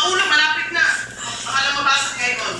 ulo, malapit na. Akala mabasag ngayon.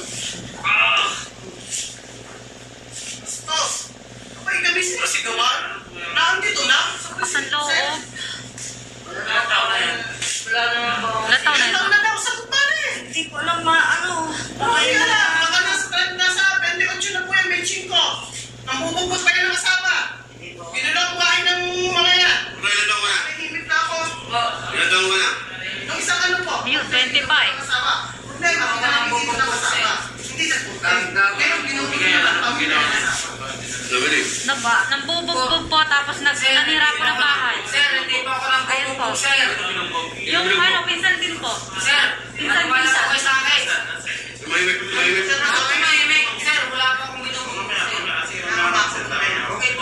Bastos. Kapag gabi sila sigawan, naandito na. Sa loob. Wala na yan. Ilan taon na Ilan yun? na daw sa kupare. Hindi ko alam ano. Okay na lang. Baka nasa 28 na po yan, may 5. Nambubugbot pa yun ng asawa. Ginulang buhain ng mga yan. Ilan taong ka na? Nahihimik na ako. Ilan taong ka na? Yung isang ano po? Yun, 25. Asawa. Problema, kita nakikita ng asawa. Hindi sa putang. Pero binubigay naman ang pamilya ng asawa. Nabili. Nambubugbog po tapos nanira po ng bahay. Sir, hindi pa ako lang Ayun po. sir. Yung ano, pinsan din po. Sir, Pinsan. sa akin. Mahimik. Sir, wala pa akong binubog. Okay po.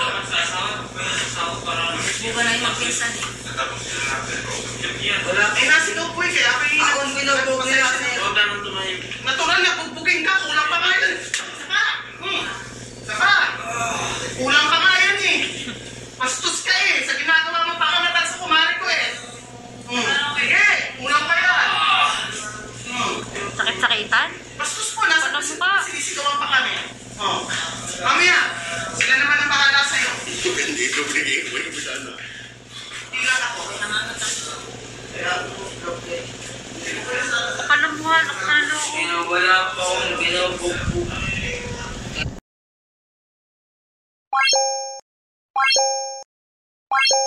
Di ba na yung pinsan eh? Wala Eh, nasigaw po eh, kaya kayo akong binubog nila. natural na bugbugin ka, kulang pa nga yun. Saka, saka, kulang pa nga yun eh. Bastos ka eh, sa ginagawa mo pakamatan sa kumari ko eh. Sige, kulang pa yan. Sakit-sakitan? Bastos po, nasa Paano ba? sinisigawan pa kami. Mamaya, sila naman ang bahala sa'yo. Hindi ko binigay ko yung sana. Hindi lang ako. Kalamuhan, nakalo. Wala pa akong binubog.